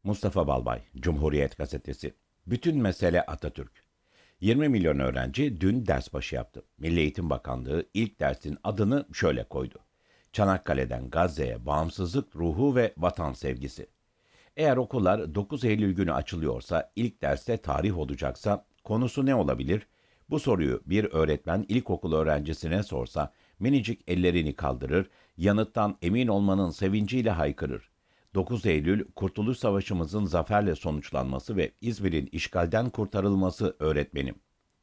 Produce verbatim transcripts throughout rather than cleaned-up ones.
Mustafa Balbay, Cumhuriyet Gazetesi. Bütün mesele Atatürk. yirmi milyon öğrenci dün ders başı yaptı. Milli Eğitim Bakanlığı ilk dersin adını şöyle koydu: Çanakkale'den Gazze'ye bağımsızlık ruhu ve vatan sevgisi. Eğer okullar dokuz Eylül günü açılıyorsa, ilk derste tarih olacaksa konusu ne olabilir? Bu soruyu bir öğretmen ilkokul öğrencisine sorsa minicik ellerini kaldırır, yanıttan emin olmanın sevinciyle haykırır. dokuz Eylül, Kurtuluş Savaşımızın zaferle sonuçlanması ve İzmir'in işgalden kurtarılması öğretmenim.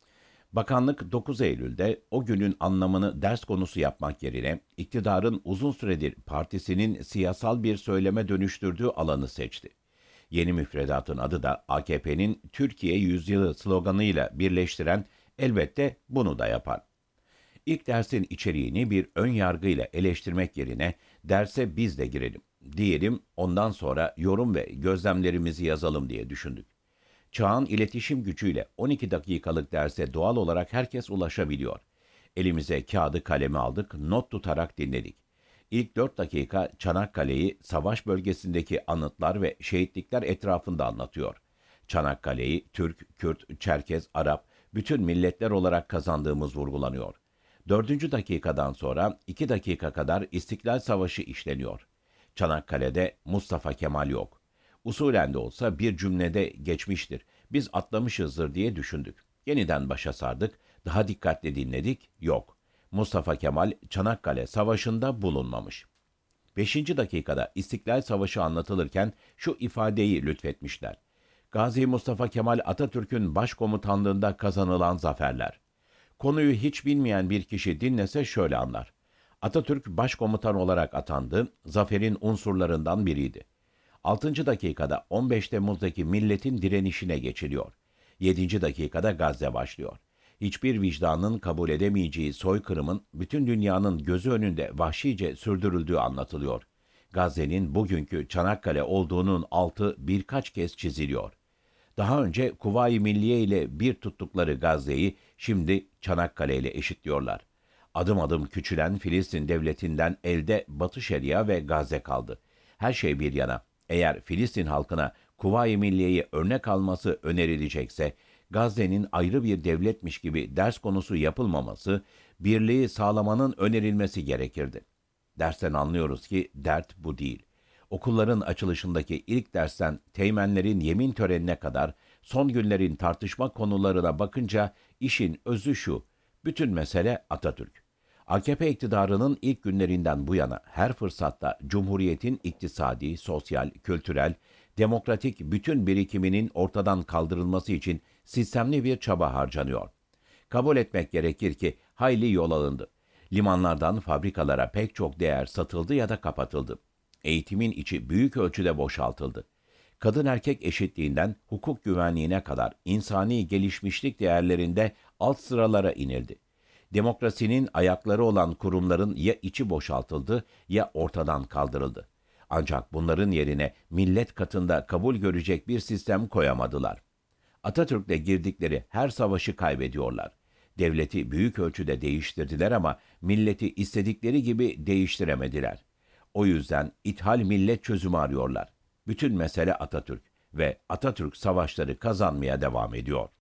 Bakanlık dokuz Eylül'de o günün anlamını ders konusu yapmak yerine iktidarın uzun süredir partisinin siyasal bir söyleme dönüştürdüğü alanı seçti. Yeni müfredatın adı da A K P'nin Türkiye Yüzyılı sloganıyla birleştiren elbette bunu da yapar. İlk dersin içeriğini bir ön yargıyla eleştirmek yerine derse biz de girelim, diyelim, ondan sonra yorum ve gözlemlerimizi yazalım diye düşündük. Çağın iletişim gücüyle on iki dakikalık derse doğal olarak herkes ulaşabiliyor. Elimize kağıdı kalemi aldık, not tutarak dinledik. İlk dört dakika Çanakkale'yi, savaş bölgesindeki anıtlar ve şehitlikler etrafında anlatıyor. Çanakkale'yi Türk, Kürt, Çerkez, Arap, bütün milletler olarak kazandığımız vurgulanıyor. Dördüncü dakikadan sonra iki dakika kadar İstiklal Savaşı işleniyor. Çanakkale'de Mustafa Kemal yok. Usulen de olsa bir cümlede geçmiştir. Biz atlamışızdır diye düşündük. Yeniden başa sardık, daha dikkatli dinledik, yok. Mustafa Kemal Çanakkale Savaşı'nda bulunmamış. Beşinci dakikada İstiklal Savaşı anlatılırken şu ifadeyi lütfetmişler: Gazi Mustafa Kemal Atatürk'ün başkomutanlığında kazanılan zaferler. Konuyu hiç bilmeyen bir kişi dinlese şöyle anlar: Atatürk başkomutan olarak atandı, zaferin unsurlarından biriydi. Altıncı dakikada on beş Temmuz'daki milletin direnişine geçiliyor. Yedinci dakikada Gazze başlıyor. Hiçbir vicdanın kabul edemeyeceği soykırımın bütün dünyanın gözü önünde vahşice sürdürüldüğü anlatılıyor. Gazze'nin bugünkü Çanakkale olduğunun altı birkaç kez çiziliyor. Daha önce Kuvayi Milliye ile bir tuttukları Gazze'yi şimdi Çanakkale ile eşitliyorlar. Adım adım küçülen Filistin devletinden elde Batı Şeria ve Gazze kaldı. Her şey bir yana, eğer Filistin halkına Kuvayi Milliye'yi örnek alması önerilecekse, Gazze'nin ayrı bir devletmiş gibi ders konusu yapılmaması, birliği sağlamanın önerilmesi gerekirdi. Dersten anlıyoruz ki dert bu değil. Okulların açılışındaki ilk dersten teğmenlerin yemin törenine kadar son günlerin tartışma konularına bakınca işin özü şu: bütün mesele Atatürk. A K P iktidarının ilk günlerinden bu yana her fırsatta Cumhuriyet'in iktisadi, sosyal, kültürel, demokratik bütün birikiminin ortadan kaldırılması için sistemli bir çaba harcanıyor. Kabul etmek gerekir ki hayli yol alındı. Limanlardan fabrikalara pek çok değer satıldı ya da kapatıldı. Eğitimin içi büyük ölçüde boşaltıldı. Kadın erkek eşitliğinden hukuk güvenliğine kadar insani gelişmişlik değerlerinde alt sıralara inildi. Demokrasinin ayakları olan kurumların ya içi boşaltıldı ya ortadan kaldırıldı. Ancak bunların yerine millet katında kabul görecek bir sistem koyamadılar. Atatürk'le girdikleri her savaşı kaybediyorlar. Devleti büyük ölçüde değiştirdiler ama milleti istedikleri gibi değiştiremediler. O yüzden ithal millet çözümü arıyorlar. Bütün mesele Atatürk ve Atatürk savaşları kazanmaya devam ediyor.